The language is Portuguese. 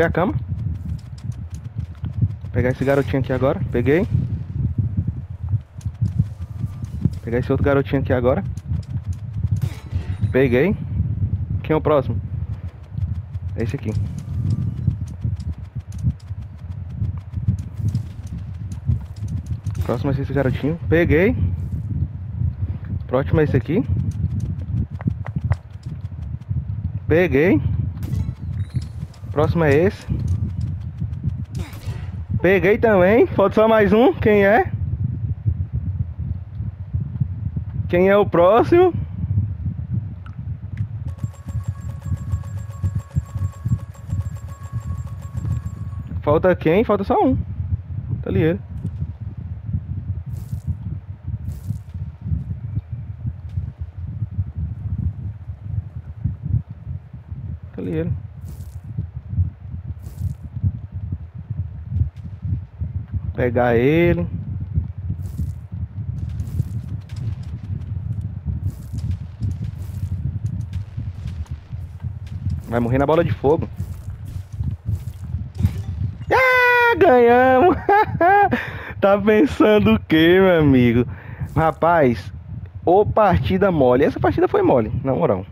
a cama. Pegar esse garotinho aqui agora. Peguei. Pegar esse outro garotinho aqui agora. Peguei. Quem é o próximo? É esse aqui. Próximo é esse garotinho. Peguei. Próximo é esse aqui. Peguei. Próximo é esse. Peguei também. Falta só mais um. Quem é? Quem é o próximo? Falta quem? Falta só um. Tá ali ele. Tá ali ele. Pegar ele. Vai morrer na bola de fogo. Ah, ganhamos! Tá pensando o que, meu amigo? Rapaz, ô partida mole. Essa partida foi mole, na moral.